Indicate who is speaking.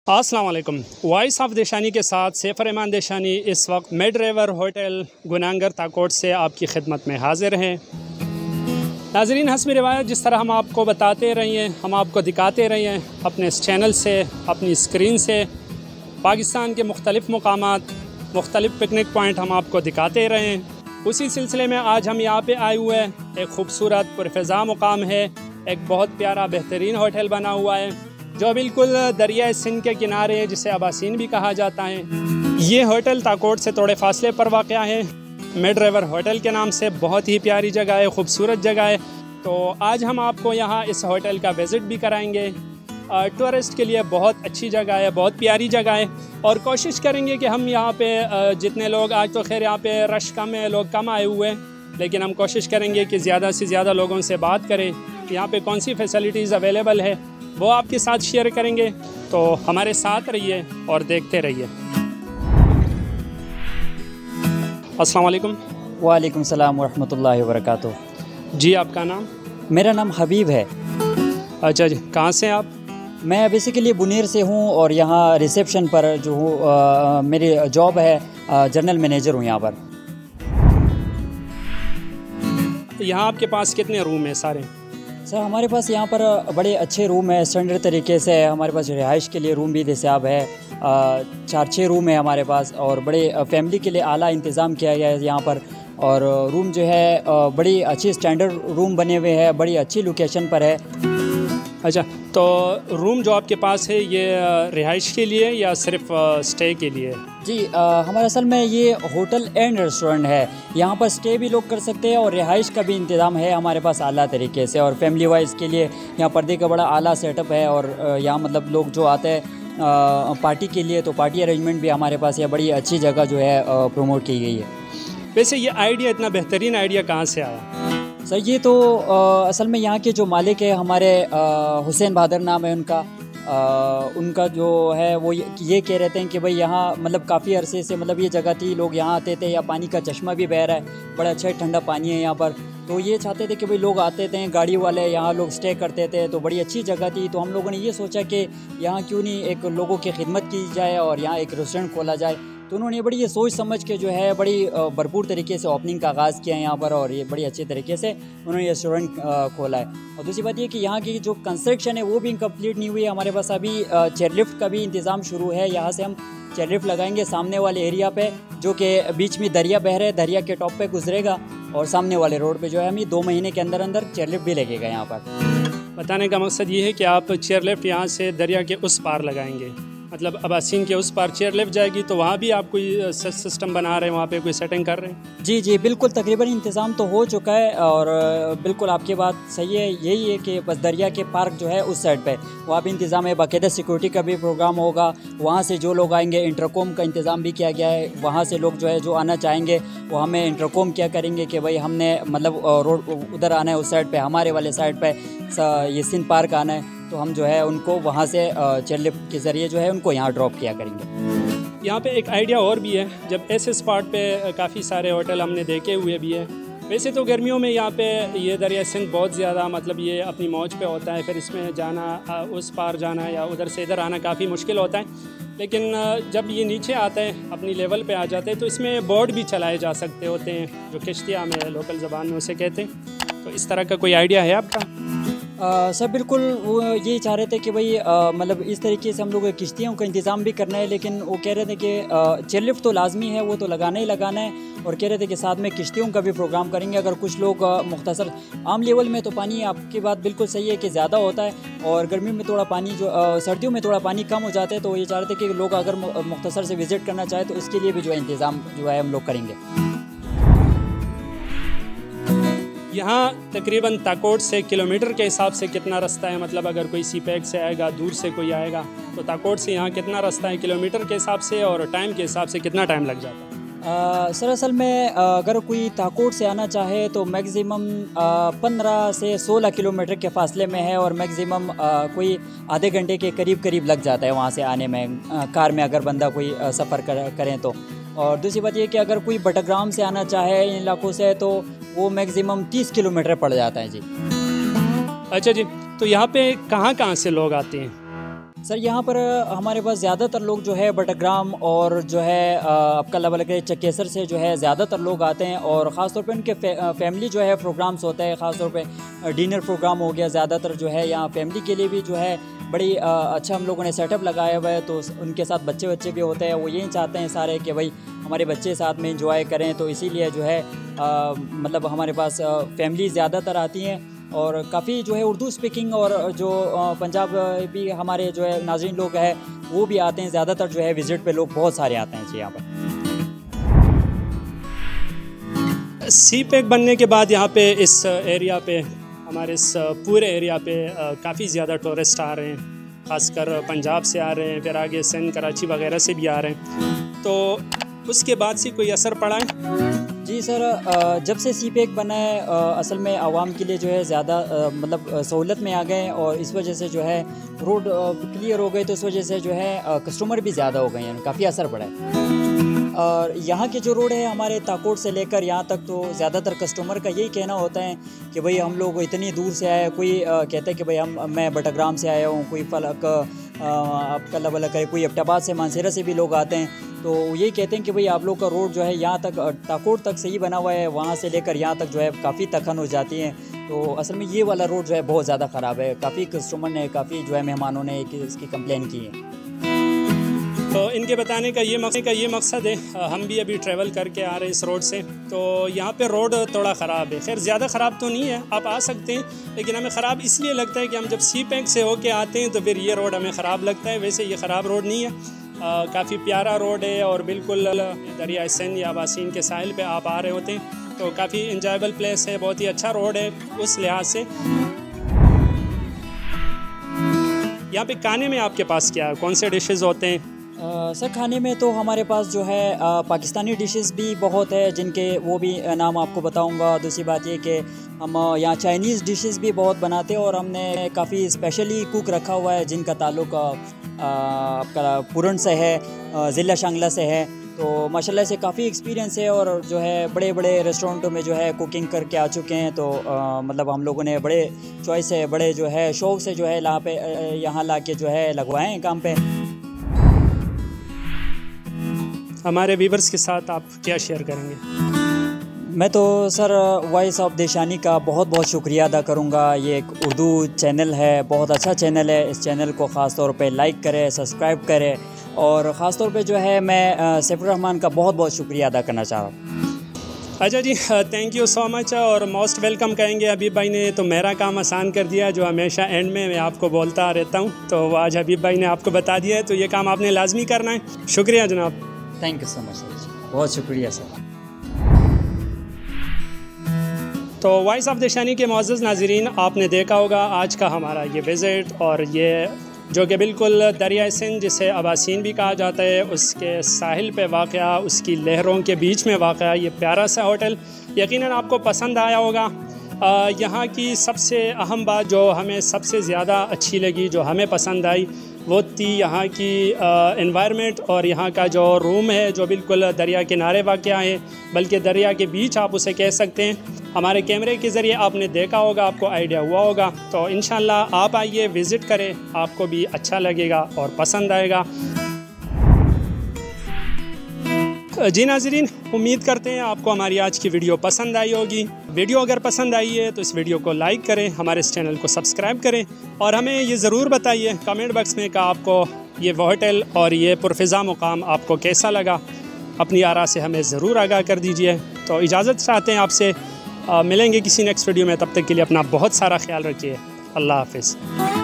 Speaker 1: अस्सलाम वालेकुम। Voice of देशानी के साथ सैफ रहमान देशानी इस वक्त मिड रिवर होटल गुनांगर ताकोट से आपकी खिदमत में हाजिर हैं। नाजरीन, हस्बी रिवायत जिस तरह हम आपको बताते रहे हैं, हम आपको दिखाते रहे हैं अपने इस चैनल से, अपनी स्क्रीन से पाकिस्तान के मुख्तलिफ़ मकामात, मुख्तलिफ़ पिकनिक पॉइंट हम आपको दिखाते रहे हैं। उसी सिलसिले में आज हम यहाँ पे आए हुए हैं। एक खूबसूरत पुरफ़िज़ा मुकाम है, एक बहुत प्यारा बेहतरीन होटल बना हुआ है जो बिल्कुल दरिया सिंध के किनारे है, जिसे अबासीन भी कहा जाता है। ये होटल ताकोट से थोड़े फासले पर वाक़या है। मिड रिवर होटल के नाम से बहुत ही प्यारी जगह है, खूबसूरत जगह है। तो आज हम आपको यहाँ इस होटल का विज़िट भी कराएंगे। टूरिस्ट के लिए बहुत अच्छी जगह है, बहुत प्यारी जगह है और कोशिश करेंगे कि हम यहाँ पे जितने लोग, आज तो खैर यहाँ पे रश कम है, लोग कम आए हुए हैं, लेकिन हम कोशिश करेंगे कि ज़्यादा से ज़्यादा लोगों से बात करें। यहाँ पे कौन सी फैसिलिटीज़ अवेलेबल है वो आपके साथ शेयर करेंगे। तो हमारे साथ रहिए और देखते रहिए। अस्सलाम वालेकुम।
Speaker 2: वालेकुम सलाम वरहमतुल्लाहि वबरकातुहू।
Speaker 1: जी, आपका नाम?
Speaker 2: मेरा नाम हबीब है।
Speaker 1: अच्छा जी, कहाँ से आप?
Speaker 2: मैं बेसिकली बुनीर से हूँ और यहाँ रिसेप्शन पर जो हूँ मेरी जॉब है, जनरल मैनेजर हूँ यहाँ पर।
Speaker 1: यहाँ आपके पास कितने रूम हैं सारे?
Speaker 2: सर, हमारे पास यहाँ पर बड़े अच्छे रूम है, स्टैंडर्ड तरीके से हमारे पास रिहाइश के लिए रूम भी दस्याब है। 4-6 रूम है हमारे पास और बड़े फैमिली के लिए आला इंतज़ाम किया गया है यहाँ पर। और रूम जो है बड़ी अच्छी स्टैंडर्ड रूम बने हुए हैं, बड़ी अच्छी लोकेशन पर है।
Speaker 1: अच्छा, तो रूम जो आपके पास है ये रिहाइश के लिए या सिर्फ स्टे के लिए?
Speaker 2: जी, हमारे असल में ये होटल एंड रेस्टोरेंट है। यहाँ पर स्टे भी लोग कर सकते हैं और रिहाइश का भी इंतज़ाम है हमारे पास आला तरीके से। और फैमिली वाइज के लिए यहाँ पर्दे का बड़ा आला सेटअप है। और यहाँ मतलब लोग जो आते हैं पार्टी के लिए, तो पार्टी अरेंजमेंट भी हमारे पास यह बड़ी अच्छी जगह जो है प्रमोट की गई है।
Speaker 1: वैसे ये आइडिया, इतना बेहतरीन आइडिया कहाँ से आया?
Speaker 2: सर, ये तो असल में यहाँ के जो मालिक है हमारे, हुसैन बहादुर नाम है उनका। उनका जो है वो ये कह रहे थे कि भाई यहाँ मतलब काफ़ी अरसे से मतलब ये जगह थी, लोग यहाँ आते थे, या पानी का चश्मा भी बह रहा है, बड़ा अच्छा ठंडा पानी है यहाँ पर। तो ये चाहते थे कि भाई लोग आते थे, गाड़ी वाले यहाँ लोग स्टे करते थे, तो बड़ी अच्छी जगह थी। तो हम लोगों ने ये सोचा कि यहाँ क्यों नहीं एक लोगों की खिदमत की जाए और यहाँ एक रेस्टोरेंट खोला जाए। तो उन्होंने बड़ी ये सोच समझ के जो है बड़ी भरपूर तरीके से ओपनिंग का आगाज़ किया है यहाँ पर। और ये बड़ी अच्छे तरीके से उन्होंने रेस्टोरेंट खोला है। और दूसरी बात ये कि यहाँ की जो कंस्ट्रक्शन है वो भी कंप्लीट नहीं हुई है। हमारे पास अभी चेयरलिफ्ट का भी इंतज़ाम शुरू है। यहाँ से हम चेयरलिफ्ट लगाएंगे सामने वाले एरिया पे, जो कि बीच में दरिया बह रहा है, दरिया के टॉप पे गुजरेगा और सामने वाले रोड पे जो है हम ये 2 महीने के अंदर अंदर चेयरलिफ्ट भी लगेगा यहाँ पर।
Speaker 1: बताने का मकसद ये है कि आप चेयरलिफ्ट यहाँ से दरिया के उस पार लगाएंगे, मतलब अबासीन के उस पार चेयरलिफ्ट जाएगी, तो वहाँ भी आप कोई सिस्टम बना रहे हैं, वहाँ पे कोई सेटिंग कर रहे हैं?
Speaker 2: जी जी, बिल्कुल तकरीबन इंतज़ाम तो हो चुका है। और बिल्कुल आपकी बात सही है। यही है कि बस दरिया के पार्क जो है उस साइड पे वहाँ भी इंतज़ाम है। बाकायदा सिक्योरिटी का भी प्रोग्राम होगा। वहाँ से जो लोग आएंगे, इंटरकॉम का इंतज़ाम भी किया गया है। वहाँ से लोग जो है जो आना चाहेंगे वो हमें इंटरकॉम क्या करेंगे कि भाई हमने मतलब रोड उधर आना है, उस साइड पर, हमारे वाले साइड पर ये सिंध पार्क आना है, तो हम जो है उनको वहाँ से चेयरलिफ्ट के ज़रिए जो है उनको यहाँ ड्रॉप किया करेंगे।
Speaker 1: यहाँ पे एक आइडिया और भी है, जब ऐसे स्पॉट पे काफ़ी सारे होटल हमने देखे हुए भी है। वैसे तो गर्मियों में यहाँ पे ये दरिया सिंध बहुत ज़्यादा मतलब ये अपनी मौज पे होता है, फिर इसमें जाना, उस पार जाना या उधर से इधर आना काफ़ी मुश्किल होता है। लेकिन जब ये नीचे आता है, अपनी लेवल पे आ जाते हैं, तो इसमें बोट भी चलाए जा सकते होते हैं, जो किश्तियाँ में लोकल ज़बान में उसे कहते हैं। तो इस तरह का कोई आइडिया है आपका?
Speaker 2: सर, बिल्कुल वो ये चाह रहे थे कि भाई मतलब इस तरीके से हम लोग किश्तियों का इंतज़ाम भी करना है। लेकिन वो कह रहे थे कि चेयरलिफ्ट तो लाजमी है, वो तो लगाना ही लगाना है। और कह रहे थे कि साथ में किश्तियों का भी प्रोग्राम करेंगे। अगर कुछ लोग मुख्तसर, आम लेवल में तो पानी, आपकी बात बिल्कुल सही है कि ज़्यादा होता है और गर्मी में थोड़ा पानी जो सर्दियों में थोड़ा पानी कम हो जाता है। तो ये चाह रहे थे कि लोग अगर मुख्तसर से विज़िट करना चाहे तो इसके लिए भी जो है इंतज़ाम जो है हम लोग करेंगे।
Speaker 1: यहाँ तकरीबन ताकोट से किलोमीटर के हिसाब से कितना रास्ता है? मतलब अगर कोई सीपैक से आएगा, दूर से कोई आएगा, तो ताकोट से यहाँ कितना रास्ता है किलोमीटर के हिसाब से, और टाइम के हिसाब से कितना टाइम लग जाता है?
Speaker 2: सर, असल में अगर कोई ताकोट से आना चाहे तो मैक्सिमम 15 से 16 किलोमीटर के फासले में है। और मैक्सिमम कोई आधे घंटे के करीब लग जाता है वहाँ से आने में, कार में अगर बंदा कोई सफ़र करें तो। और दूसरी बात ये कि अगर कोई बटग्राम से आना चाहे इन इलाकों से तो वो मैक्सिमम 30 किलोमीटर पड़ जाता है। जी
Speaker 1: अच्छा जी, तो यहाँ पे कहाँ से लोग आते हैं?
Speaker 2: सर यहाँ पर हमारे पास ज़्यादातर लोग जो है बटरग्राम और जो है आपका लबलके चकेसर से जो है ज़्यादातर लोग आते हैं, और ख़ास तौर पे उनके फैमिली जो है प्रोग्राम्स होता है, ख़ास तौर पे डिनर प्रोग्राम हो गया, ज़्यादातर जो है यहाँ फैमिली के लिए भी जो है बड़ी अच्छा हम लोगों ने सेटअप लगाया हुआ है। तो उनके साथ बच्चे भी होते हैं, वो यही चाहते हैं सारे कि भाई हमारे बच्चे साथ में इंजॉय करें, तो इसीलिए जो है मतलब हमारे पास फैमिली ज़्यादातर आती हैं, और काफ़ी जो है उर्दू स्पीकिंग और जो पंजाब भी हमारे जो है नाज़रीन लोग हैं वो भी आते हैं, ज़्यादातर जो है विज़िट पे लोग बहुत सारे आते हैं जी यहाँ पर।
Speaker 1: सी पैक बनने के बाद यहाँ पे इस एरिया पे, हमारे इस पूरे एरिया पे काफ़ी ज़्यादा टूरिस्ट आ रहे हैं, ख़ासकर पंजाब से आ रहे हैं, फिर आगे सिंध कराची वगैरह से भी आ रहे हैं। तो उसके बाद से कोई असर पड़ा है?
Speaker 2: जी सर, जब से सी पैक बना है असल में आवाम के लिए जो है ज़्यादा मतलब सहूलत में आ गए, और इस वजह से जो है रोड क्लियर हो गई, तो इस वजह से जो है कस्टमर भी ज़्यादा हो गए हैं, काफ़ी असर पड़ा है। और यहाँ के जो रोड है हमारे ताकोट से लेकर यहाँ तक, तो ज़्यादातर कस्टमर का यही कहना होता है कि भाई हम लोग इतनी दूर से आए, कोई कहता है कि भाई मैं बटरग्राम से आया हूँ, कोई फलक आपका लबलक है, कोई एबटाबाद से, मानसेरा से भी लोग आते हैं, तो यही कहते हैं कि भाई आप लोग का रोड जो है यहाँ तक ताकोट तक सही बना हुआ है, वहाँ से लेकर यहाँ तक जो है काफ़ी तखन हो जाती हैं। तो असल में ये वाला रोड जो है बहुत ज़्यादा ख़राब है, काफ़ी कस्टमर ने, काफ़ी जो है मेहमानों ने इसकी कंप्लेन की है।
Speaker 1: तो इनके बताने का ये मकसद है, हम भी अभी ट्रैवल करके आ रहे हैं इस रोड से, तो यहाँ पे रोड थोड़ा ख़राब है। खैर ज़्यादा ख़राब तो नहीं है, आप आ सकते हैं, लेकिन हमें ख़राब इसलिए लगता है कि हम जब सी पैक से होके आते हैं तो फिर ये रोड हमें ख़राब लगता है। वैसे ये ख़राब रोड नहीं है, काफ़ी प्यारा रोड है, और बिल्कुल दरिया सिंध या बासीन के साहिल पे आप आ रहे होते हैं, तो काफ़ी इंजॉयबल प्लेस है, बहुत ही अच्छा रोड है उस लिहाज से। यहाँ पे खाने में आपके पास क्या, कौन से डिशेज़ होते हैं?
Speaker 2: सर खाने में तो हमारे पास जो है पाकिस्तानी डिशेस भी बहुत है, जिनके वो भी नाम आपको बताऊंगा। दूसरी बात ये कि हम यहाँ चाइनीज़ डिशेस भी बहुत बनाते हैं, और हमने काफ़ी स्पेशली कुक रखा हुआ है जिनका ताल्लुक़ आपका पूरन से है, ज़िला शांगला से है। तो माशाल्लाह से काफ़ी एक्सपीरियंस है, और जो है बड़े बड़े रेस्टोरेंटों में जो है कुकिंग करके आ चुके हैं। तो मतलब हम लोगों ने बड़े चॉइस है, बड़े जो है शौक़ से जो है यहाँ ला के जो है लगवाए हैं काम पे।
Speaker 1: हमारे व्यूवर्स के साथ आप क्या शेयर करेंगे?
Speaker 2: मैं तो सर वॉइस ऑफ देशानी का बहुत बहुत शुक्रिया अदा करूँगा। ये एक उर्दू चैनल है, बहुत अच्छा चैनल है। इस चैनल को ख़ास तौर पे लाइक करें, सब्सक्राइब करें, और ख़ास तौर पे जो है मैं सैफुर रहमान का बहुत बहुत शुक्रिया अदा करना चाह रहा हूँ।
Speaker 1: अच्छा जी, थैंक यू सो मच, और मोस्ट वेलकम कहेंगे हबीब भाई ने तो मेरा काम आसान कर दिया, जो हमेशा एंड में मैं आपको बोलता रहता हूँ, तो आज हबीब भाई ने आपको बता दिया है, तो ये काम आपने लाजमी करना है। शुक्रिया जनाब।
Speaker 2: Thank you so much sir, बहुत शुक्रिया सर।
Speaker 1: तो वॉइस ऑफ देशानी के मुअज़्ज़ज़ नाज़रीन, आपने देखा होगा आज का हमारा ये विज़िट, और ये जो कि बिल्कुल दरिया सिंध जिसे अबासीन भी कहा जाता है उसके साहिल पे वाक़या, उसकी लहरों के बीच में वाक़या ये प्यारा सा होटल यकीनन आपको पसंद आया होगा। यहाँ की सबसे अहम बात जो हमें सबसे ज़्यादा अच्छी लगी, जो हमें पसंद आई, वो थी यहाँ की एनवायरनमेंट, और यहाँ का जो रूम है जो बिल्कुल दरिया किनारे वाक़या है, बल्कि दरिया के बीच आप उसे कह सकते हैं। हमारे कैमरे के ज़रिए आपने देखा होगा, आपको आइडिया हुआ होगा। तो इंशाल्लाह आप आइए, विज़िट करें, आपको भी अच्छा लगेगा और पसंद आएगा। जी नाज़रीन, उम्मीद करते हैं आपको हमारी आज की वीडियो पसंद आई होगी। वीडियो अगर पसंद आई है तो इस वीडियो को लाइक करें, हमारे इस चैनल को सब्सक्राइब करें, और हमें ये ज़रूर बताइए कमेंट बॉक्स में कि आपको ये होटल और ये पुरफ़िज़ा मुकाम आपको कैसा लगा। अपनी आरा से हमें ज़रूर आगाह कर दीजिए। तो इजाज़त चाहते हैं आपसे, मिलेंगे किसी नेक्स्ट वीडियो में। तब तक के लिए अपना बहुत सारा ख्याल रखिए। अल्लाह हाफ़िज़।